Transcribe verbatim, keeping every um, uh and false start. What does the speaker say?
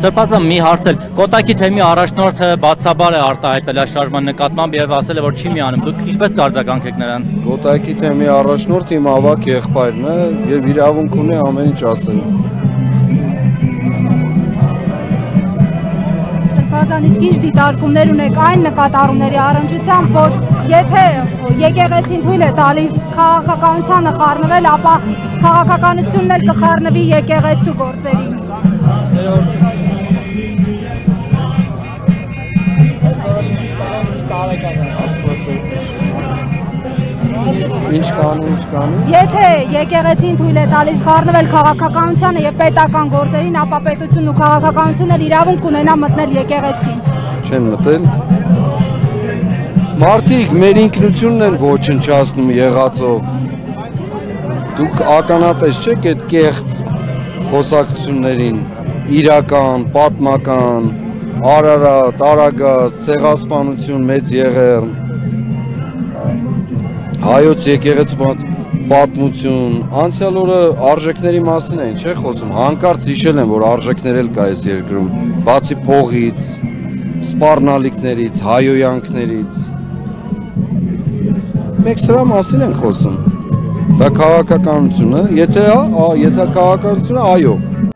Սրբազան մի հարցել, Կոտայքի թեմի առաջնորդը բացաբար է արտահայտվել այս շարժման նկատմամբ եւ ասել է, որ չի միանում։ Դուք ինչպես կարձագանք եք նրան։ Կոտայքի թեմի առաջնորդը իմ ավագ եղբայրն է եւ իրավունք ունի ամեն ինչ ասելու։ Սրբազան, իսկ ինչ դիտարկումներ ունեք այն նկատառումների առնչությամբ, որ եթե եկեղեցին թույլ է տալիս քաղաքականությանը խառնվել, ապա քաղաքականությունն էլ կխառնվի եկեղեցու գործերին։ Ինչ կանի, ինչ կանի։ Եթե եկեղեցին թույլ է տալիս խառնվել քաղաքականությանը եւ պետական գործերին, ապա պետությունն ու քաղաքականությունն էլ իրավունք ունենա մտնել եկեղեցին։ Չեն մտել։ Մարդիկ մեր ինքնությունն են ոչնչացնում եղածով։ Դուք ականատես չեք այդ կեղծ խոսակցություններին, իրական, պատմական, Արարատ, Արագած, Ցեղասպանություն, Մեծ Եղեռն, հայոց եկեղեցու պատմություն, անցյալ օրը արժեքների մասին են, չէ՞ խոսում, հանկարծ հիշել են, որ արժեքներ էլ կա այս երկրում, բացի փողից, սպառնալիքներից, հայոյանքներից։ Մենք սրա մասին ենք խոսում։ Դա քաղաքականությունը, եթե հա, եթե քաղաքականությունը, այո,